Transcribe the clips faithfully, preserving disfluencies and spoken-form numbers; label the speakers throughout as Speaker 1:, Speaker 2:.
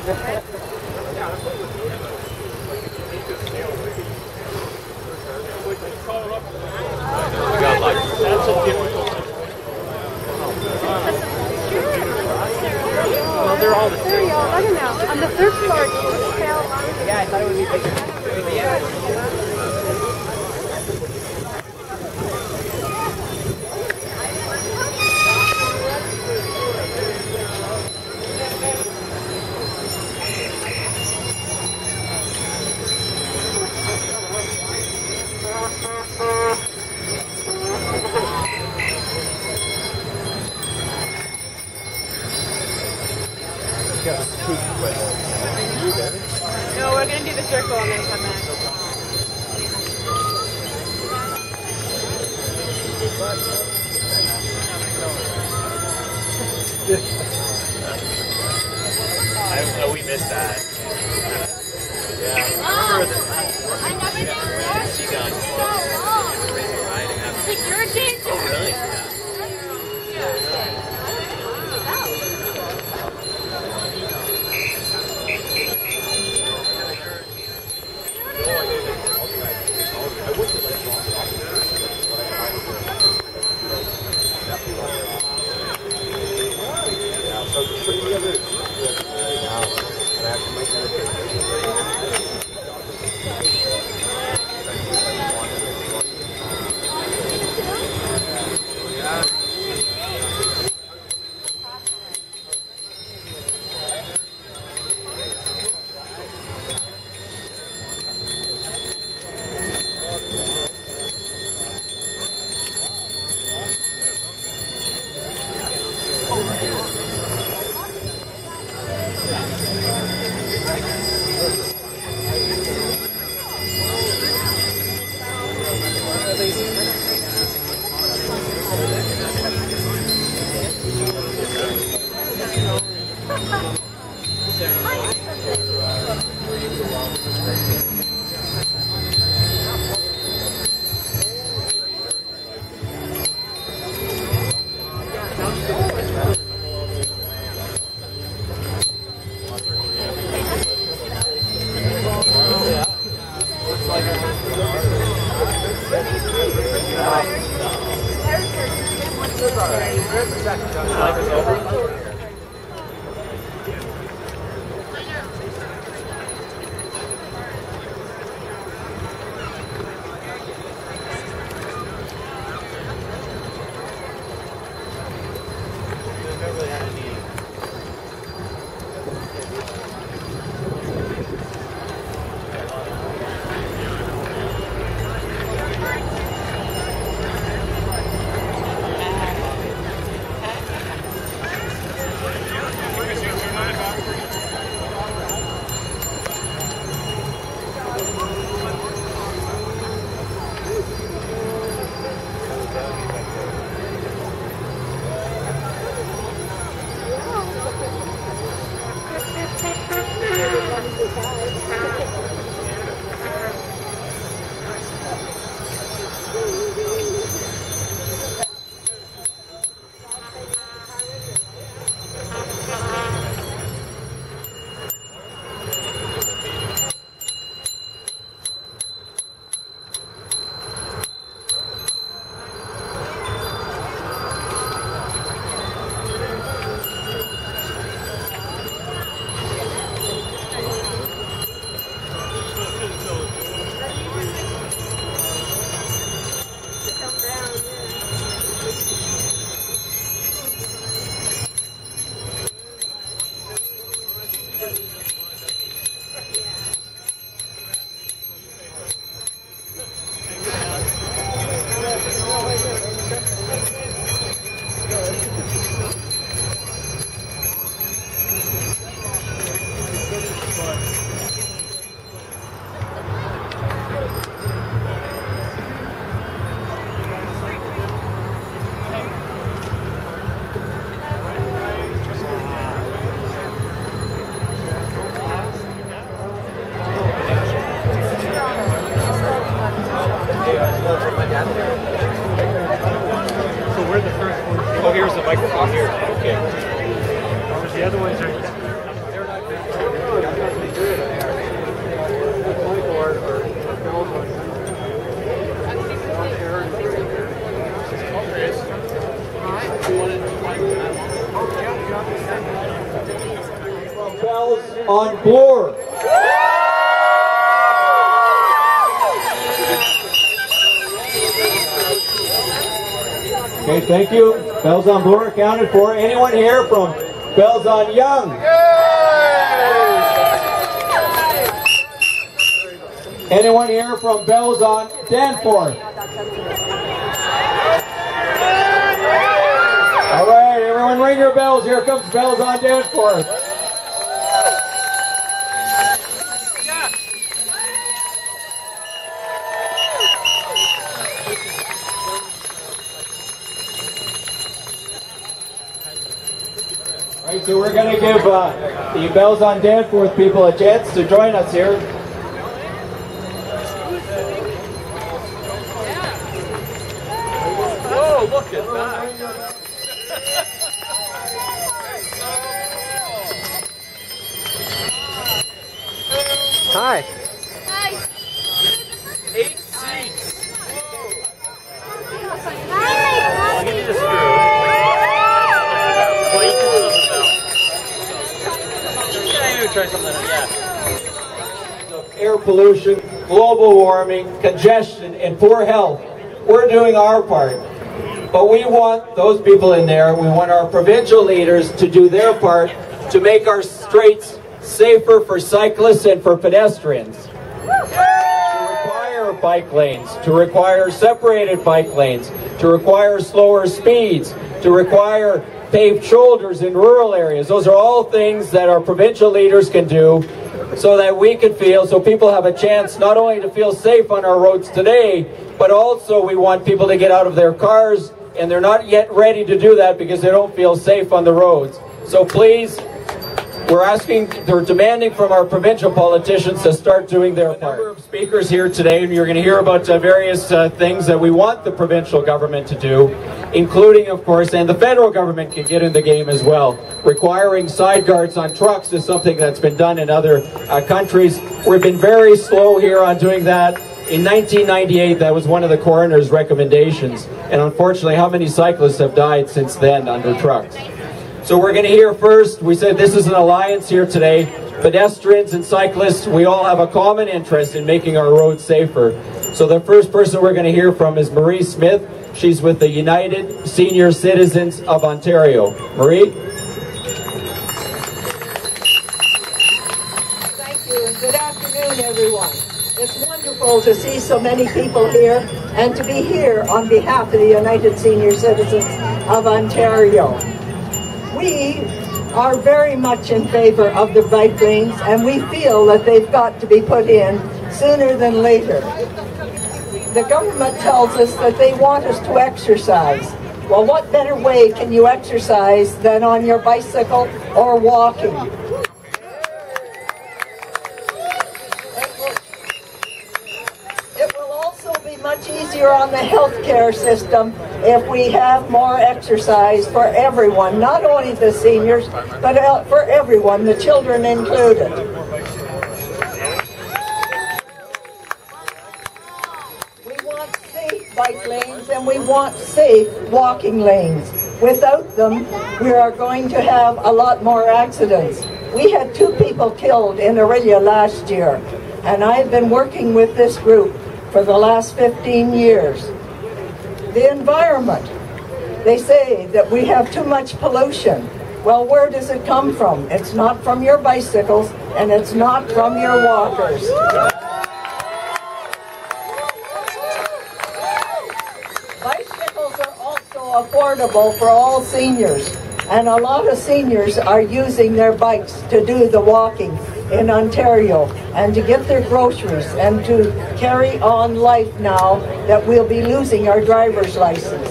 Speaker 1: got like that's a difficult. Well, they're all the same.
Speaker 2: There you go. I don't know. On the third floor,
Speaker 3: yeah, I thought it would be bigger. Yeah.
Speaker 2: no, we're going to do the circle and then come back.
Speaker 1: I, oh, we missed that. Yeah.
Speaker 2: Oh, I never did that.
Speaker 1: She got
Speaker 2: Like, you're a dancer.
Speaker 1: Oh, really?
Speaker 2: Yeah.
Speaker 4: Bells on Bloor. Okay, thank you. Bells on Bloor accounted for. Anyone here from Bells on Young? Anyone here from Bells on Danforth? All right, everyone ring your bells. Here comes Bells on Danforth. All right, so we're going to give uh, the Bells on Danforth people a chance to join us here.
Speaker 1: Whoa, look at that. Hi.
Speaker 2: Hi.
Speaker 1: Eight seats.
Speaker 2: Hi.
Speaker 1: I'll give you the screw. Well, you can still yeah, maybe try something. Yeah.
Speaker 4: Air pollution, global warming, congestion, and poor health. We're doing our part. But we want those people in there, we want our provincial leaders to do their part to make our streets safer for cyclists and for pedestrians. To require bike lanes, to require separated bike lanes, to require slower speeds, to require paved shoulders in rural areas. Those are all things that our provincial leaders can do so that we can feel, so people have a chance not only to feel safe on our roads today, but also we want people to get out of their cars, and they're not yet ready to do that because they don't feel safe on the roads. So please, we're asking, we're demanding from our provincial politicians to start doing their part. A number of speakers here today, and you're going to hear about uh, various uh, things that we want the provincial government to do, including, of course, and the federal government can get in the game as well. Requiring side guards on trucks is something that's been done in other uh, countries. We've been very slow here on doing that. In nineteen ninety-eight, that was one of the coroner's recommendations, and unfortunately, how many cyclists have died since then under trucks? So we're going to hear first, we said this is an alliance here today. Pedestrians and cyclists, we all have a common interest in making our roads safer. So the first person we're going to hear from is Marie Smith. She's with the United Senior Citizens of Ontario. Marie?
Speaker 5: Thank you, and good afternoon, everyone. It's wonderful to see so many people here and to be here on behalf of the United Senior Citizens of Ontario. We are very much in favor of the bike lanes, and we feel that they've got to be put in sooner than later. The government tells us that they want us to exercise. Well, what better way can you exercise than on your bicycle or walking? It will also be much easier on the healthcare system if we have more exercise for everyone, not only the seniors, but for everyone, the children included. We want safe bike lanes and we want safe walking lanes. Without them, we are going to have a lot more accidents. We had two people killed in Orillia last year, and I've been working with this group for the last fifteen years. The environment. They say that we have too much pollution. Well, where does it come from? It's not from your bicycles, and it's not from your walkers. Bicycles are also affordable for all seniors, and a lot of seniors are using their bikes to do the walking in Ontario and to get their groceries and to carry on life now that we'll be losing our driver's license.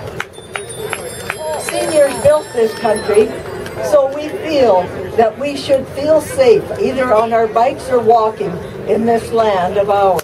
Speaker 5: Seniors built this country, so we feel that we should feel safe either on our bikes or walking in this land of ours.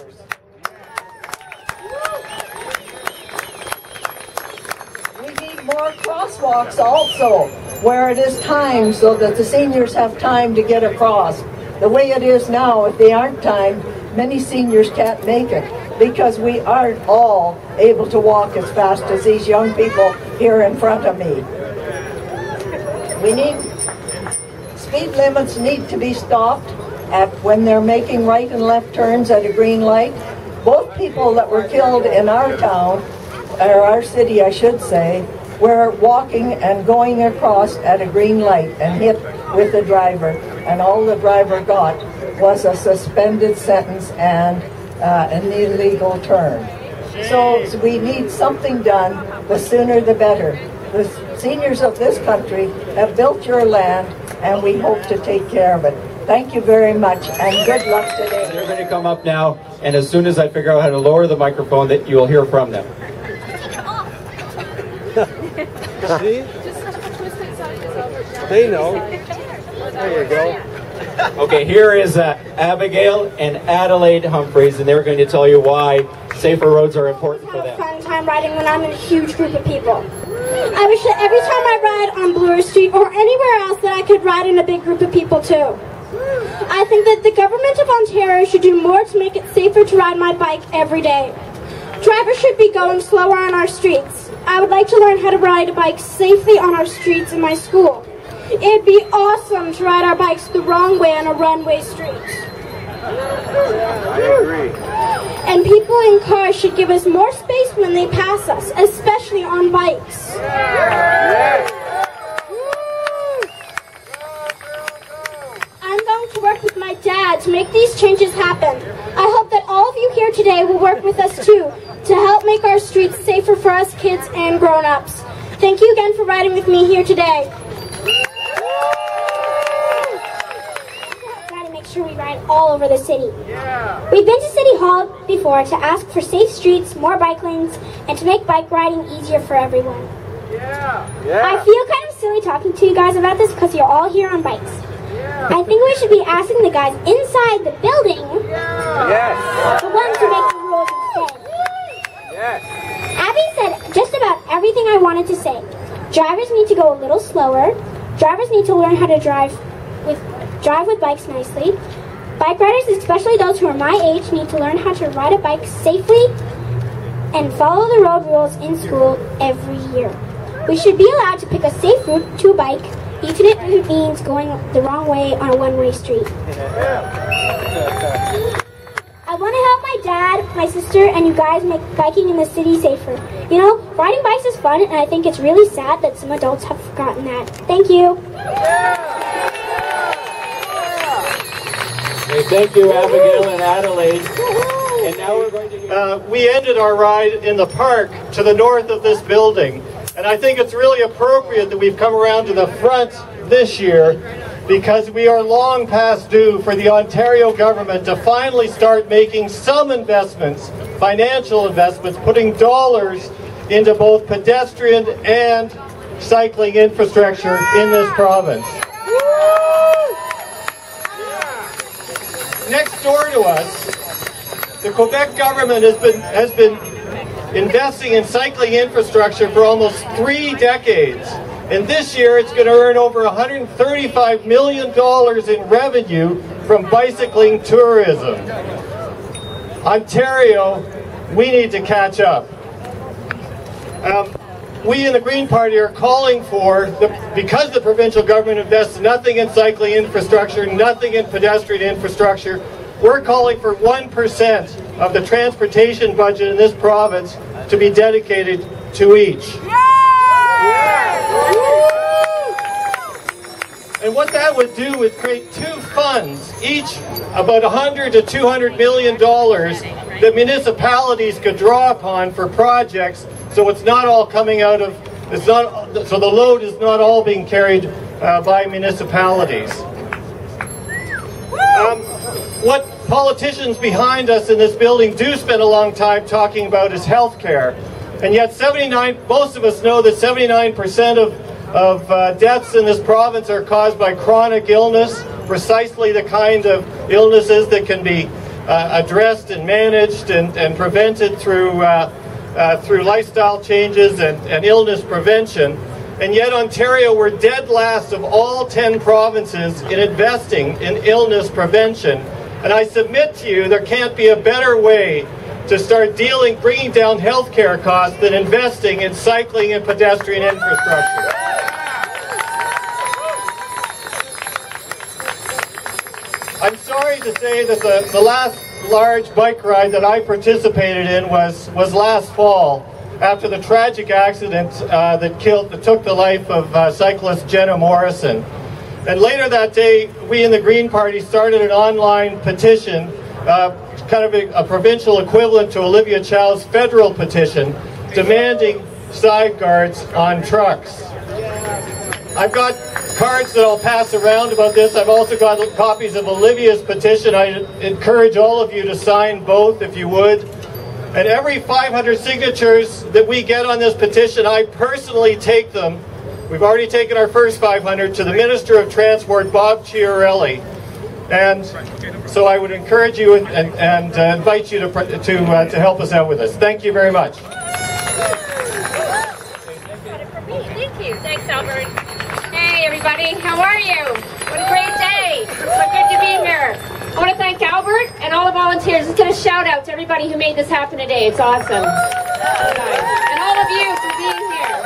Speaker 5: We need more crosswalks also, where it is timed so that the seniors have time to get across. The way it is now, if they aren't timed, many seniors can't make it because we aren't all able to walk as fast as these young people here in front of me. We need speed limits need to be stopped at when they're making right and left turns at a green light. Both people that were killed in our town, or our city I should say, were walking and going across at a green light and hit with the driver, and all the driver got was a suspended sentence and uh, an illegal turn. So, so we need something done, the sooner the better. The seniors of this country have built your land, and we hope to take care of it. Thank you very much, and good luck today.
Speaker 4: They're going to come up now, and as soon as I figure out how to lower the microphone, that you will hear from them.
Speaker 6: See? They know. There you go.
Speaker 4: Okay, here is uh, Abigail and Adelaide Humphreys, and they're going to tell you why safer roads are important for them.
Speaker 7: I have a fun time riding when I'm in a huge group of people. I wish that every time I ride on Bloor Street or anywhere else that I could ride in a big group of people too. I think that the government of Ontario should do more to make it safer to ride my bike every day. Drivers should be going slower on our streets. I would like to learn how to ride a bike safely on our streets in my school. It'd be awesome to ride our bikes the wrong way on a runway street.
Speaker 6: I agree.
Speaker 7: And people in cars should give us more space when they pass us, especially on bikes. I'm going to work with my dad to make these changes happen. I hope that all of you here today will work with us too to help make our streets safer for us kids and grown-ups. Thank you again for riding with me here today. Gotta make sure we ride all over the city.
Speaker 6: Yeah.
Speaker 7: We've been to City Hall before to ask for safe streets, more bike lanes, and to make bike riding easier for everyone.
Speaker 6: Yeah.
Speaker 7: I
Speaker 6: Yeah.
Speaker 7: feel kind of silly talking to you guys about this because you're all here on bikes.
Speaker 6: Yeah.
Speaker 7: I think we should be asking the guys inside the building,
Speaker 6: Yes.
Speaker 7: the ones who make the rules instead.
Speaker 6: Yes.
Speaker 7: Abby said just about everything I wanted to say. Drivers need to go a little slower. Drivers need to learn how to drive with drive with bikes nicely. Bike riders, especially those who are my age, need to learn how to ride a bike safely and follow the road rules in school every year. We should be allowed to pick a safe route to a bike, even if it means going the wrong way on a one-way street. I want to help my dad, my sister, and you guys make biking in the city safer. You know, riding bikes is fun, and I think it's really sad that some adults have forgotten that. Thank you.
Speaker 4: Okay, thank you, Abigail and Adelaide. And now we're going to hear...
Speaker 8: Uh, we ended our ride in the park to the north of this building, and I think it's really appropriate that we've come around to the front this year, because we are long past due for the Ontario government to finally start making some investments, financial investments, putting dollars into both pedestrian and cycling infrastructure in this province. Next door to us, the Quebec government has been, has been investing in cycling infrastructure for almost three decades. And this year it's going to earn over one hundred thirty-five million dollars in revenue from bicycling tourism. Ontario, we need to catch up. Um, we in the Green Party are calling for, the, because the provincial government invests nothing in cycling infrastructure, nothing in pedestrian infrastructure, we're calling for one percent of the transportation budget in this province to be dedicated to each. And what that would do is create two funds, each about one hundred to two hundred million dollars, that municipalities could draw upon for projects, so it's not all coming out of, it's not, so the load is not all being carried uh, by municipalities. Um, what politicians behind us in this building do spend a long time talking about is health care. And yet seventy-nine, most of us know that seventy-nine percent of of uh, deaths in this province are caused by chronic illness, precisely the kind of illnesses that can be uh, addressed and managed and, and prevented through, uh, uh, through lifestyle changes and, and illness prevention. And yet Ontario, we're dead last of all ten provinces in investing in illness prevention. And I submit to you, there can't be a better way to start dealing, bringing down healthcare costs than investing in cycling and pedestrian infrastructure. I'm sorry to say that the, the last large bike ride that I participated in was, was last fall, after the tragic accident uh, that killed, that took the life of uh, cyclist Jenna Morrison. And later that day, we in the Green Party started an online petition, uh, kind of a, a provincial equivalent to Olivia Chow's federal petition, demanding side guards on trucks. I've got cards that I'll pass around about this. I've also got copies of Olivia's petition. I encourage all of you to sign both if you would. And every five hundred signatures that we get on this petition, I personally take them. We've already taken our first five hundred to the Minister of Transport, Bob Chiarelli. And so I would encourage you and, and, and uh, invite you to, to, uh, to help us out with this. Thank you very much.
Speaker 9: Thank you. Thanks, Albert. Hey, everybody. How are you? What a great day. So good to be here. I want to thank Albert and all the volunteers. Let's get a shout out to everybody who made this happen today. It's awesome. And all of you for being here.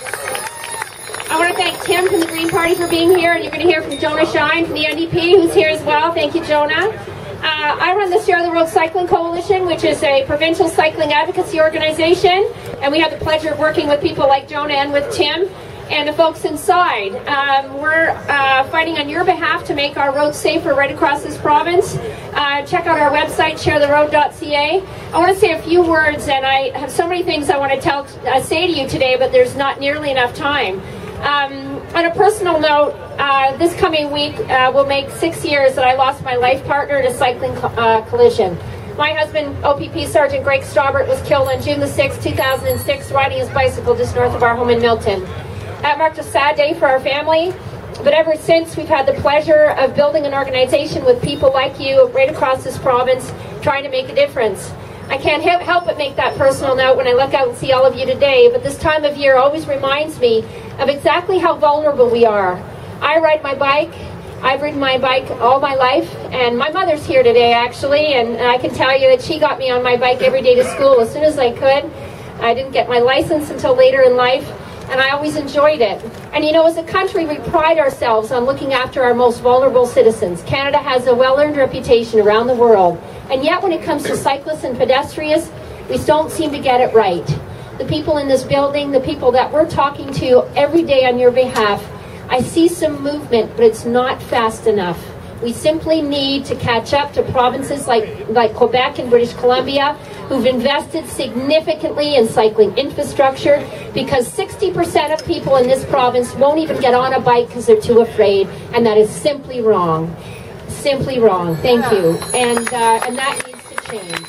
Speaker 9: I want to thank Tim from the Green Party for being here, and you're going to hear from Jonah Shine from the N D P, who's here as well. Thank you, Jonah. Uh, I run the Share the Road Cycling Coalition, which is a provincial cycling advocacy organization, and we have the pleasure of working with people like Jonah and with Tim and the folks inside. Um, we're uh, fighting on your behalf to make our roads safer right across this province. Uh, check out our website, share the road dot c a. I want to say a few words, and I have so many things I want to tell, uh, say to you today, but there's not nearly enough time. Um, on a personal note, uh, this coming week uh, will make six years that I lost my life partner in a cycling co uh, collision. My husband, O P P Sergeant Greg Strawbert, was killed on June the sixth, two thousand six, riding his bicycle just north of our home in Milton. That marked a sad day for our family, but ever since we've had the pleasure of building an organization with people like you right across this province trying to make a difference. I can't help but make that personal note when I look out and see all of you today, but this time of year always reminds me of exactly how vulnerable we are. I ride my bike. I've ridden my bike all my life, and my mother's here today actually, and I can tell you that she got me on my bike every day to school as soon as I could. I didn't get my license until later in life, and I always enjoyed it. And you know, as a country, we pride ourselves on looking after our most vulnerable citizens. Canada has a well-earned reputation around the world, and yet when it comes to cyclists and pedestrians, we don't seem to get it right. The people in this building, the people that we're talking to every day on your behalf, I see some movement, but it's not fast enough. We simply need to catch up to provinces like, like Quebec and British Columbia, who've invested significantly in cycling infrastructure, because sixty percent of people in this province won't even get on a bike because they're too afraid, and that is simply wrong. Simply wrong. Thank you. And, uh, and that needs to change.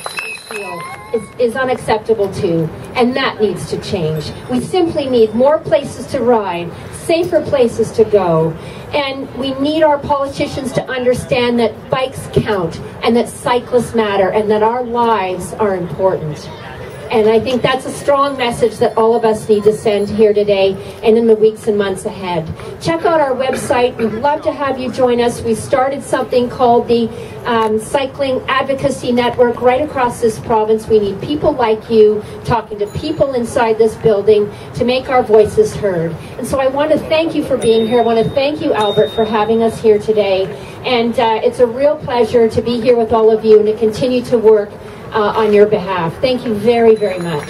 Speaker 9: Is, is unacceptable too, and that needs to change. We simply need more places to ride, safer places to go, and we need our politicians to understand that bikes count, and that cyclists matter, and that our lives are important. And I think that's a strong message that all of us need to send here today and in the weeks and months ahead. Check out our website. We'd love to have you join us. We started something called the um, Cycling Advocacy Network right across this province. We need people like you talking to people inside this building to make our voices heard. And so I want to thank you for being here. I want to thank you, Albert, for having us here today. And uh, it's a real pleasure to be here with all of you and to continue to work Uh, on your behalf. Thank you very, very much.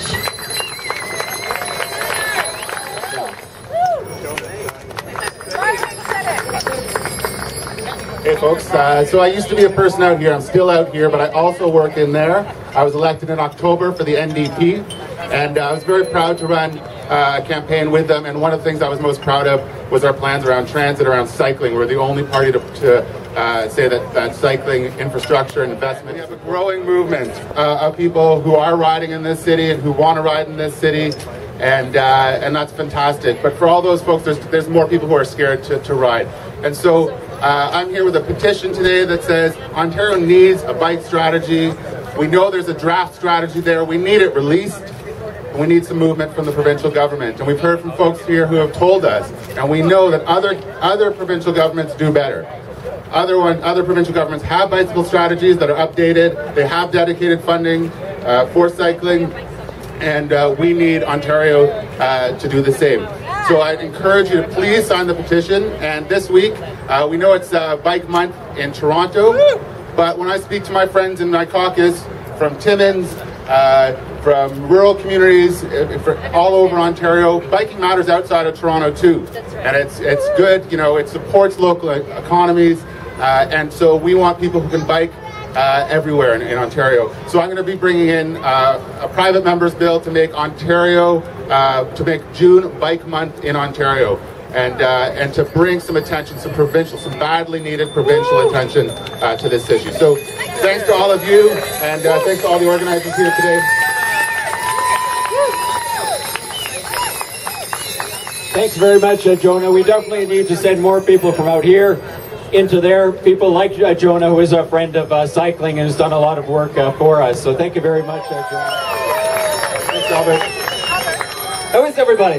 Speaker 10: Hey folks, uh, so I used to be a person out here. I'm still out here, but I also work in there. I was elected in October for the N D P, and uh, I was very proud to run uh, a campaign with them, and one of the things I was most proud of was our plans around transit, around cycling. We're the only party to, to uh, say that, that cycling infrastructure and investment. We have a growing movement uh, of people who are riding in this city and who want to ride in this city, and uh, and that's fantastic. But for all those folks, there's, there's more people who are scared to, to ride. And so uh, I'm here with a petition today that says Ontario needs a bike strategy. We know there's a draft strategy there. We need it released. And we need some movement from the provincial government. And we've heard from folks here who have told us, and we know that other other provincial governments do better. Other one, other provincial governments have bicycle strategies that are updated. They have dedicated funding uh, for cycling, and uh, we need Ontario uh, to do the same. So I'd encourage you to please sign the petition. And this week, uh, we know it's uh, Bike Month in Toronto, but when I speak to my friends in my caucus from Timmins, uh, from rural communities, uh, for all over Ontario, biking matters outside of Toronto too. And it's, it's good, you know, it supports local economies. Uh, and so we want people who can bike uh, everywhere in, in Ontario. So I'm going to be bringing in uh, a private member's bill to make Ontario, uh, to make June Bike Month in Ontario, and uh, and to bring some attention, some provincial, some badly needed provincial attention uh, to this issue. So thanks to all of you, and uh, thanks to all the organizers here today.
Speaker 4: Thanks very much, uh, Jonah. We definitely need to send more people from out here into there. People like uh, Jonah, who is a friend of uh, cycling and has done a lot of work uh, for us. So thank you very much, uh, Jonah. Thanks, Albert.
Speaker 11: How is everybody?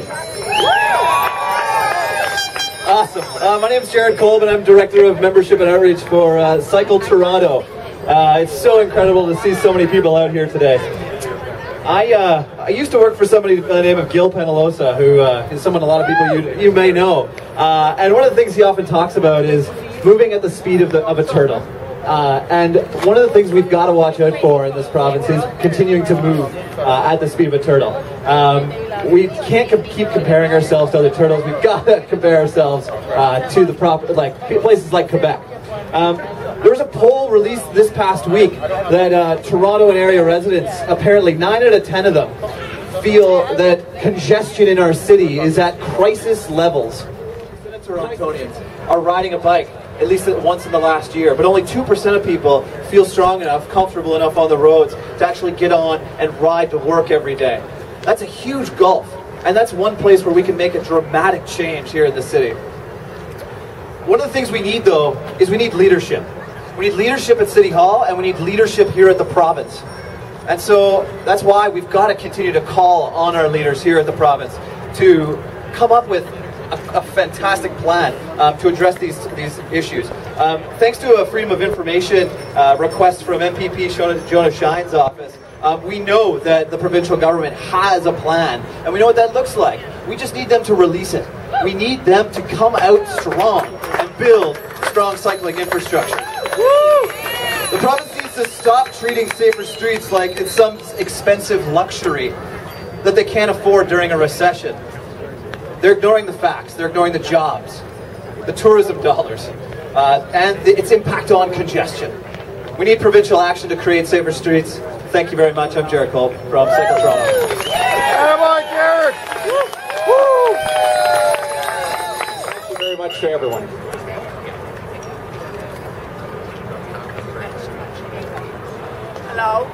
Speaker 11: Awesome. Uh, my name is Jared Kolb, and I'm Director of Membership and Outreach for uh, Cycle Toronto. Uh, it's so incredible to see so many people out here today. I uh, I used to work for somebody by the name of Gil Penalosa, who uh, is someone a lot of people you you may know. Uh, and one of the things he often talks about is moving at the speed of the of a turtle. Uh, and one of the things we've got to watch out for in this province is continuing to move uh, at the speed of a turtle. Um, we can't com keep comparing ourselves to other turtles. We've got to compare ourselves uh, to the proper like places like Quebec. Um, there was a poll released this past week that uh, Toronto and area residents, apparently nine out of ten of them, feel that congestion in our city is at crisis levels. Torontonians are riding a bike at least once in the last year, but only two percent of people feel strong enough, comfortable enough on the roads to actually get on and ride to work every day. That's a huge gulf, and that's one place where we can make a dramatic change here in the city. One of the things we need, though, is we need leadership. We need leadership at City Hall, and we need leadership here at the province. And so that's why we've got to continue to call on our leaders here at the province to come up with a, a fantastic plan um, to address these, these issues. Um, thanks to a Freedom of Information uh, request from M P P Jonah Shine's office, um, we know that the provincial government has a plan, and we know what that looks like. We just need them to release it. We need them to come out strong and build strong cycling infrastructure. Woo! The province needs to stop treating safer streets like it's some expensive luxury that they can't afford during a recession. They're ignoring the facts. They're ignoring the jobs, the tourism dollars, uh, and the, its impact on congestion. We need provincial action to create safer streets. Thank you very much. I'm Jared Kolb from Cycle Toronto.
Speaker 6: Come on, Jared! Woo!
Speaker 4: Thank you very much to everyone.
Speaker 12: Hello.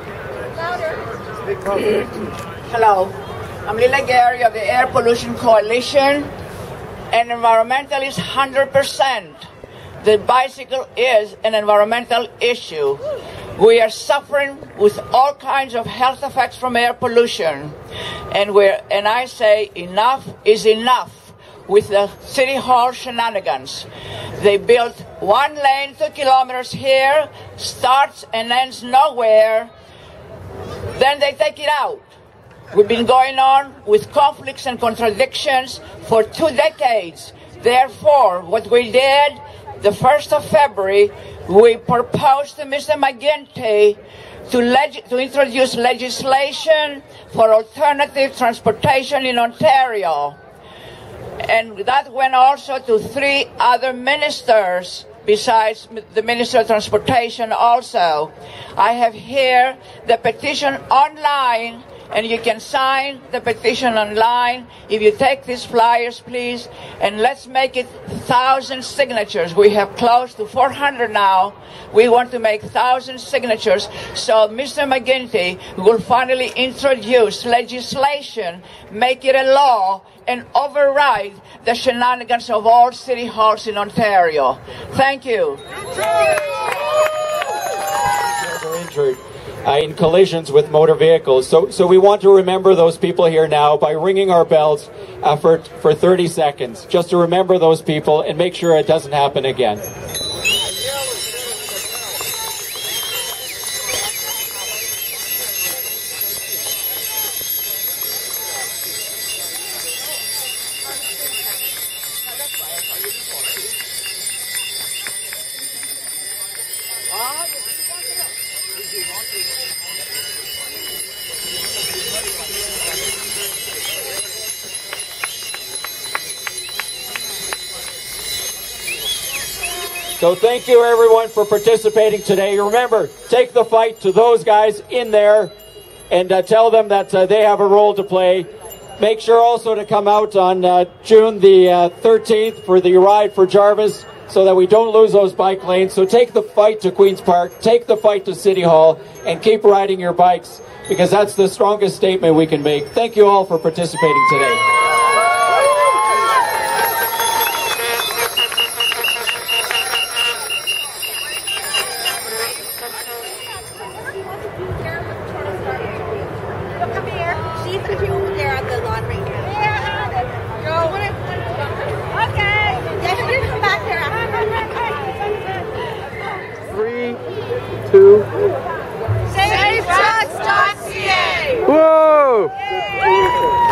Speaker 12: Hello. I'm Lila Gary of the Air Pollution Coalition, and environmental is one hundred percent. The bicycle is an environmental issue. We are suffering with all kinds of health effects from air pollution, and we're and I say enough is enough with the City Hall shenanigans. They built one lane, two kilometers here, starts and ends nowhere, then they take it out. We've been going on with conflicts and contradictions for two decades. Therefore, what we did, the first of February, we proposed to Mister McGuinty to, leg to introduce legislation for alternative transportation in Ontario. And that went also to three other ministers besides the Minister of Transportation also. I have here the petition online, and you can sign the petition online. If you take these flyers, please, and let's make it one thousand signatures. We have close to four hundred now. We want to make one thousand signatures, so Mister McGuinty will finally introduce legislation, make it a law, and override the shenanigans of all city halls in Ontario. Thank you.
Speaker 4: Injured uh, in collisions with motor vehicles. So, so we want to remember those people here now by ringing our bells uh, for, for thirty seconds, just to remember those people and make sure it doesn't happen again. So thank you everyone for participating today. Remember, take the fight to those guys in there and uh, tell them that uh, they have a role to play. Make sure also to come out on uh, June the uh, thirteenth for the Ride for Jarvis so that we don't lose those bike lanes. So take the fight to Queen's Park, take the fight to City Hall, and keep riding your bikes because that's the strongest statement we can make. Thank you all for participating today.
Speaker 6: Two.
Speaker 2: Safe trucks dot C A.
Speaker 6: Whoa!